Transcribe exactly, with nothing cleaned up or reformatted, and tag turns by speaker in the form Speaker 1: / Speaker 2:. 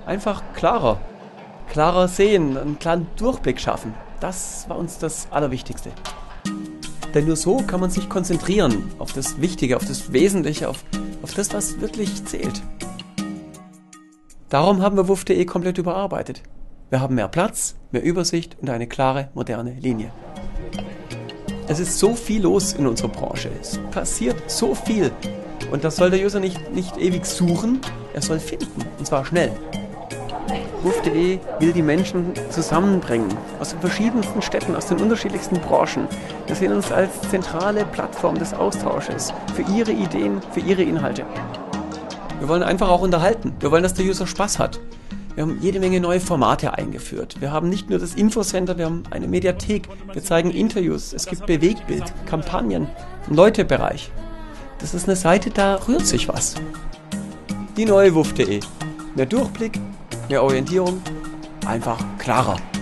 Speaker 1: Einfach klarer. Klarer sehen, einen klaren Durchblick schaffen. Das war uns das Allerwichtigste. Denn nur so kann man sich konzentrieren auf das Wichtige, auf das Wesentliche, auf, auf das, was wirklich zählt. Darum haben wir W U F punkt de komplett überarbeitet. Wir haben mehr Platz, mehr Übersicht und eine klare, moderne Linie. Es ist so viel los in unserer Branche. Es passiert so viel. Und das soll der User nicht, nicht ewig suchen, er soll finden. Und zwar schnell. W U F punkt de will die Menschen zusammenbringen. Aus den verschiedensten Städten, aus den unterschiedlichsten Branchen. Wir sehen uns als zentrale Plattform des Austausches. Für ihre Ideen, für ihre Inhalte. Wir wollen einfach auch unterhalten. Wir wollen, dass der User Spaß hat. Wir haben jede Menge neue Formate eingeführt. Wir haben nicht nur das Infocenter, wir haben eine Mediathek. Wir zeigen Interviews, es gibt Bewegtbild, Kampagnen, einen Leutebereich. Das ist eine Seite, da rührt sich was. Die neue W U F punkt de. Mehr Durchblick, mehr Orientierung, einfach klarer.